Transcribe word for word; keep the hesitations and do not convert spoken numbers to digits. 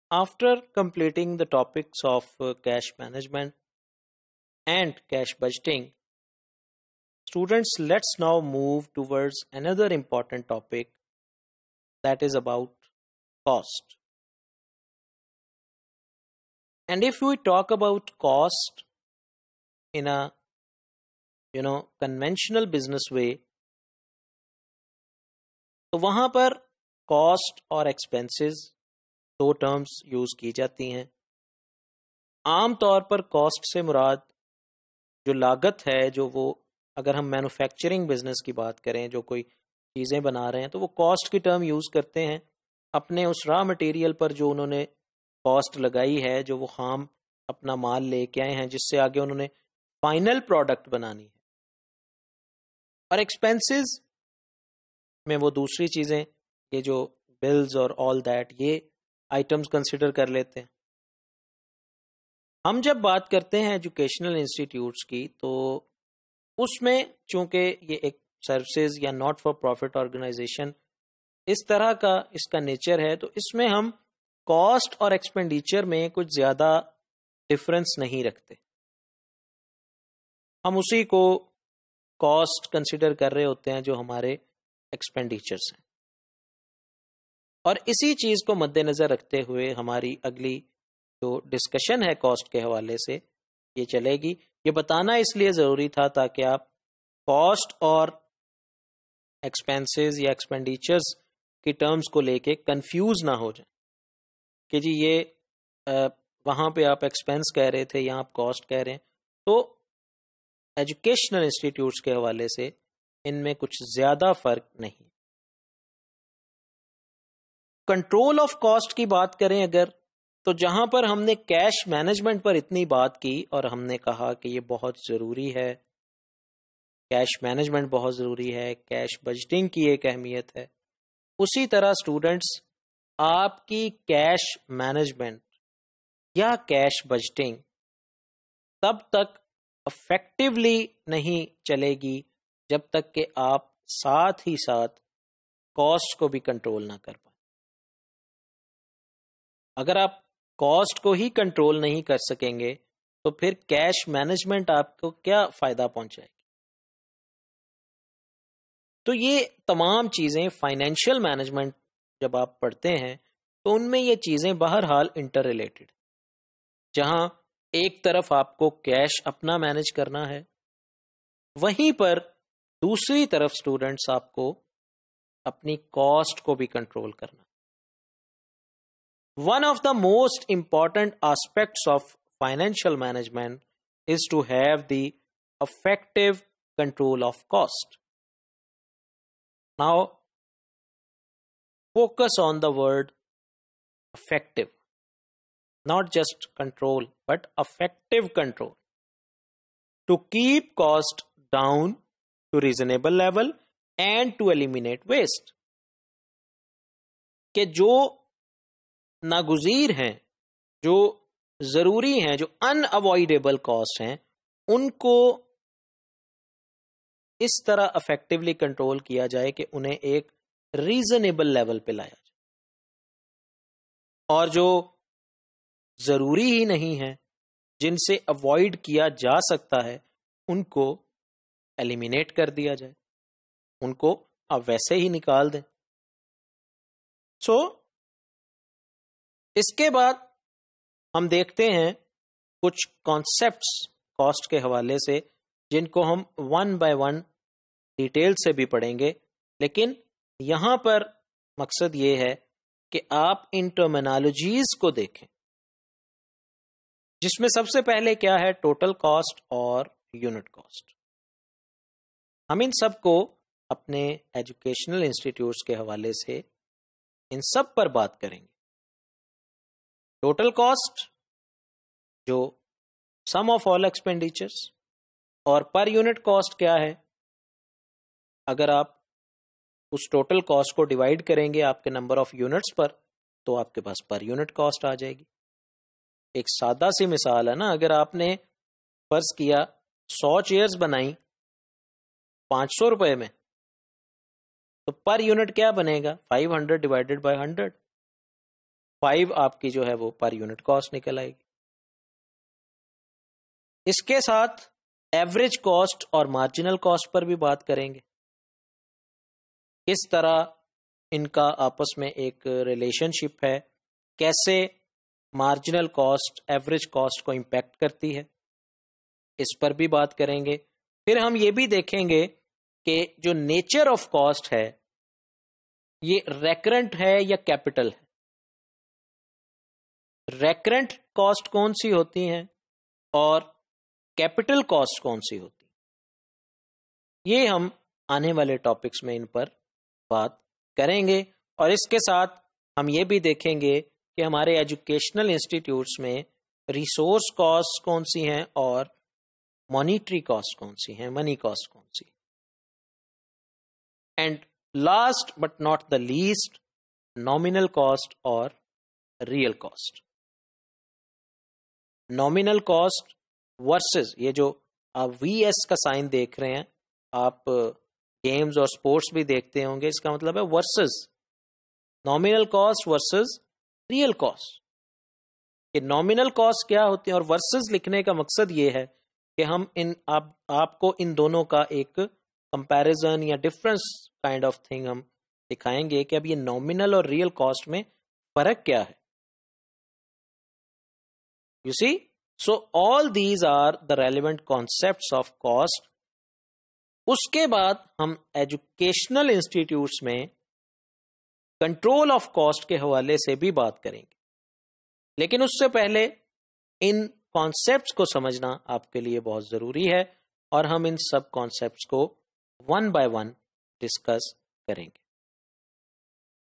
After completing the topics of uh, cash management and cash budgeting, students, let's now move towards another important topic, that is about cost. And if we talk about cost in a you know conventional business way, तो वहां पर cost और expenses दो terms use की जाती हैं. आम तौर पर कॉस्ट से मुराद जो लागत है, जो वो अगर हम मैन्युफैक्चरिंग बिजनेस की बात करें, जो कोई चीज़ें बना रहे हैं, तो वो कॉस्ट की टर्म यूज़ करते हैं अपने उस रॉ मटेरियल पर जो उन्होंने कॉस्ट लगाई है, जो वो खाम अपना माल लेके आए हैं, जिससे आगे उन्होंने फाइनल प्रोडक्ट बनानी है. और एक्सपेंसेस में वो दूसरी चीज़ें, ये जो बिल्स और ऑल दैट, ये आइटम्स कंसिडर कर लेते हैं. हम जब बात करते हैं एजुकेशनल इंस्टीट्यूट्स की, तो उसमें चूंकि ये एक सर्विसेज या नॉट फॉर प्रॉफिट ऑर्गेनाइजेशन इस तरह का इसका नेचर है, तो इसमें हम कॉस्ट और एक्सपेंडिचर में कुछ ज़्यादा डिफरेंस नहीं रखते. हम उसी को कॉस्ट कंसिडर कर रहे होते हैं जो हमारे एक्सपेंडिचर्स हैं. और इसी चीज़ को मद्देनज़र रखते हुए हमारी अगली जो डिस्कशन है कॉस्ट के हवाले से ये चलेगी. ये बताना इसलिए ज़रूरी था ताकि आप कॉस्ट और एक्सपेंसेस या एक्सपेंडिचर्स की टर्म्स को लेके कंफ्यूज ना हो जाए कि जी ये आ, वहाँ पे आप एक्सपेंस कह रहे थे, यहाँ आप कॉस्ट कह रहे हैं. तो एजुकेशनल इंस्टीट्यूट्स के हवाले से इनमें कुछ ज़्यादा फ़र्क नहीं. कंट्रोल ऑफ कॉस्ट की बात करें अगर, तो जहां पर हमने कैश मैनेजमेंट पर इतनी बात की और हमने कहा कि ये बहुत ज़रूरी है, कैश मैनेजमेंट बहुत ज़रूरी है, कैश बजटिंग की एक अहमियत है, उसी तरह स्टूडेंट्स आपकी कैश मैनेजमेंट या कैश बजटिंग तब तक इफेक्टिवली नहीं चलेगी जब तक कि आप साथ ही साथ कॉस्ट को भी कंट्रोल ना कर पाए. अगर आप कॉस्ट को ही कंट्रोल नहीं कर सकेंगे तो फिर कैश मैनेजमेंट आपको क्या फायदा पहुंचाएगी. तो ये तमाम चीजें फाइनेंशियल मैनेजमेंट जब आप पढ़ते हैं तो उनमें ये चीजें बहरहाल इंटर रिलेटेड. जहां एक तरफ आपको कैश अपना मैनेज करना है, वहीं पर दूसरी तरफ स्टूडेंट्स आपको अपनी कॉस्ट को भी कंट्रोल करना. One of the most important aspects of financial management is to have the effective control of cost. Now, focus on the word effective. Not just control, but effective control. To keep cost down to reasonable level and to eliminate waste. कि जो नागुज़ीर हैं, जो ज़रूरी हैं, जो unavoidable cost हैं, उनको इस तरह इफेक्टिवली कंट्रोल किया जाए कि उन्हें एक रीजनेबल लेवल पे लाया जाए. और जो ज़रूरी ही नहीं है, जिनसे अवॉइड किया जा सकता है, उनको एलिमिनेट कर दिया जाए, उनको आप वैसे ही निकाल दें. सो so, इसके बाद हम देखते हैं कुछ कॉन्सेप्ट्स कॉस्ट के हवाले से जिनको हम वन बाय वन डिटेल से भी पढ़ेंगे. लेकिन यहां पर मकसद ये है कि आप इन टर्मिनोलॉजीज को देखें, जिसमें सबसे पहले क्या है, टोटल कॉस्ट और यूनिट कॉस्ट. हम इन सब को अपने एजुकेशनल इंस्टीट्यूट्स के हवाले से इन सब पर बात करेंगे. टोटल कॉस्ट जो सम ऑफ ऑल एक्सपेंडिचर्स, और पर यूनिट कॉस्ट क्या है. अगर आप उस टोटल कॉस्ट को डिवाइड करेंगे आपके नंबर ऑफ यूनिट्स पर, तो आपके पास पर यूनिट कॉस्ट आ जाएगी. एक सादा सी मिसाल है ना, अगर आपने फर्ज किया सौ चेयर्स बनाई पाँच सौ रुपए में, तो पर यूनिट क्या बनेगा, five hundred divided by hundred. Five आपकी जो है वो पर यूनिट कॉस्ट निकल आएगी। इसके साथ एवरेज कॉस्ट और मार्जिनल कॉस्ट पर भी बात करेंगे, किस तरह इनका आपस में एक रिलेशनशिप है, कैसे मार्जिनल कॉस्ट एवरेज कॉस्ट को इम्पैक्ट करती है, इस पर भी बात करेंगे। फिर हम ये भी देखेंगे कि जो नेचर ऑफ कॉस्ट है ये रेकरेंट है या कैपिटल है। रेकरेंट कॉस्ट कौन सी होती हैं और कैपिटल कॉस्ट कौन सी होती है, ये हम आने वाले टॉपिक्स में इन पर बात करेंगे। और इसके साथ हम ये भी देखेंगे कि हमारे एजुकेशनल इंस्टीट्यूट्स में रिसोर्स कॉस्ट कौन सी हैं और मॉनिटरी कॉस्ट कौन सी हैं, मनी कॉस्ट कौन सी। And last but not the least, nominal cost और real cost. Nominal cost versus, ये जो आप वी एस का साइन देख रहे हैं, आप गेम्स और स्पोर्ट्स भी देखते होंगे, इसका मतलब है versus, nominal cost versus real cost. कि नॉमिनल कॉस्ट क्या होती है और वर्सेस लिखने का मकसद ये है कि हम इन आप आपको इन दोनों का एक कंपैरिजन या डिफरेंस काइंड ऑफ थिंग हम दिखाएंगे कि अब ये नॉमिनल और रियल कॉस्ट में फर्क क्या है। You see, so all these are the relevant concepts of cost. उसके बाद हम एजुकेशनल इंस्टीट्यूट्स में कंट्रोल ऑफ कॉस्ट के हवाले से भी बात करेंगे, लेकिन उससे पहले इन कॉन्सेप्ट्स को समझना आपके लिए बहुत जरूरी है और हम इन सब कॉन्सेप्ट्स को वन बाय वन डिस्कस करेंगे।